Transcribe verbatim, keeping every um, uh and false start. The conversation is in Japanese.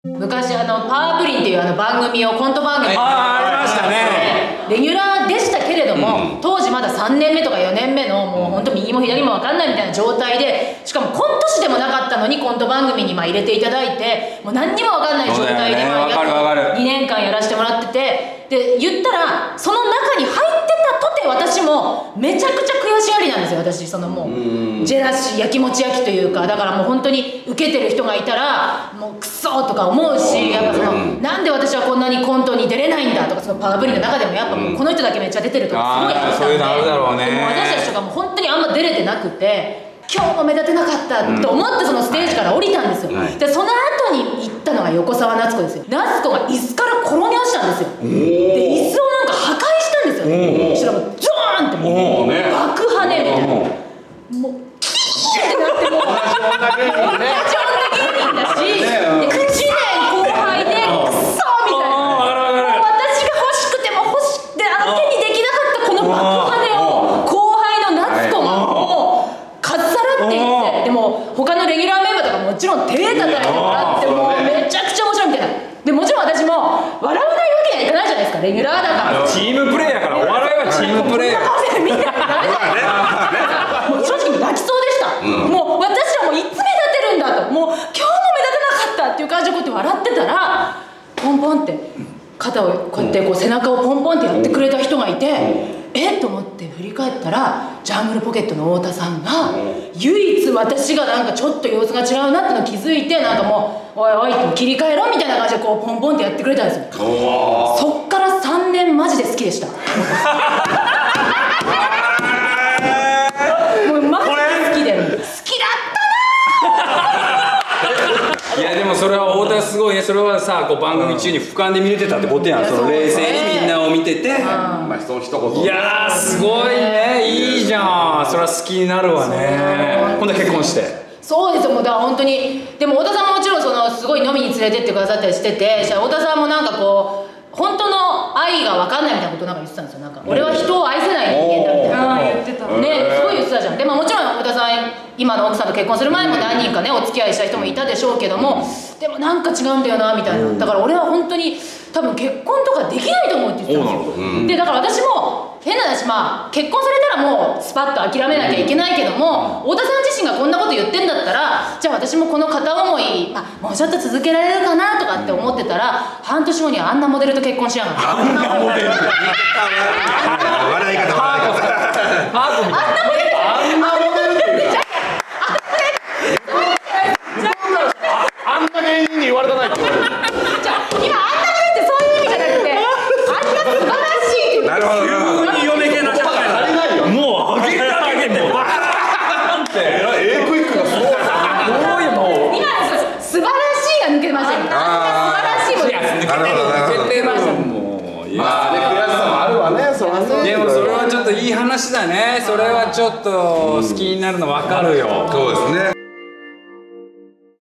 昔あのパワープリンっていうあの番組をコント番組をあありましたね。 レギュラーでしたけれども、うん、当時まださんねんめとかよねんめのもう本当右も左も分かんないみたいな状態で、しかもコント師でもなかったのにコント番組にまあ入れていただいて、もう何にも分かんない状態でまあにねんかんやらせてもらってて、で言ったらその中に入ってたとて私もめちゃくちゃ悔しがりなんですよ。私そのもうジェラシーやきもち焼きというか、だからもう本当に受けてる人がいたらもうクソとか思うし、やっぱそのなんで私はこんなにコントに出れないんだとか、そのパワープリンの中でもやっぱもうこの人だけめっちゃ出てるとかすごいあったんで、 そういうのあるだろうね。 でも私たちとかも本当にあんま出れてなくて、今日も目立てなかったと思ってそのステージから降りたんですよ、はい、でその後に行ったのが横澤夏子ですよ。夏子が椅子から転げ落ちたんですよ。で椅子をなんか破壊したんですよね。そしたらもうジョーンってもう爆跳ねみたいな、もうキーってなってもう同じ女芸人だし、で口で後輩でクソみたいな、もう私が欲しくても欲しくてあの手にできなかったこの爆跳ねを後輩の夏子がもうかっさらっていって、でも他のレギュラーメンバーとかもちろん手叩いてもらってもうめちゃくちゃ面白いみたいな。でもちろん私も笑わないわけにはいかないじゃないですか、レギュラーだから。 チームプレーやから、お笑いはチームプレーやからみんなダメだよ。もう正直泣きそうでした、うん、もう私はもういつ目立てるんだと、もう今日も目立てなかったっていう感じでこうやって笑ってたら、ポンポンって肩をこうやってこう背中をポンポンってやってくれた人がいて、えっと思って振り返ったらジャングルポケットの太田さんが唯一私がなんかちょっと様子が違うなってのを気づいて、なんかもう「おいおい」って切り替えろみたいな感じでこうポンポンってやってくれたんですよ。そっからさんねんマジで好きでした。もうマジで好きで好きだったな。 いやでもそれは太田すごいね。それはさ、こう番組中に俯瞰で見れてたってことやん。その冷静にみんなを見てて、まあその一言、いやーすごいね、いいじゃん。それは好きになるわね。今度は結婚して。そうですよ。もうだから本当に、でも太田さんももちろんそのすごい飲みに連れてってくださったりしてて、太田さんもなんかこう本当の愛が分かんないみたいなことなんか言ってたんですよ。なんか俺は人を愛せない人間だみたいな。ああ言ってたね、すごい言ってたじゃん。でももちろん太田さん今の奥さんと結婚する前も何人かねお付き合いした人もいたでしょうけども、でもなんか違うんだよなみたいな。だから俺は本当に多分結婚とかできないと思うって言ってたんですよ。でだから私も変な話、まあ結婚されたらもうスパッと諦めなきゃいけないけども、太田さん自身がこんなこと言ってんだったら、じゃあ私もこの片思い、まあ、もうちょっと続けられるかなとかって思ってたら、半年後にあんなモデルと結婚しやがった。あんなモデル笑い方笑い方あんなモデルあんなモデルってあんな芸人に言われたないって。じゃあ今あんなモデルってそういう意味じゃなくて、あんな素晴らしいって。なるほど。急に嫁系の社会足りないよ。もう上げてあげてバーンって。エイクイックがすごい。すごいもう。今素晴らしいが抜けましたね。あんな素晴らしいも抜けてました。もうまあね、悔しさもあるわね。それはね。でもそれはちょっといい話だね。それはちょっと好きになるの分かるよ。そうですね。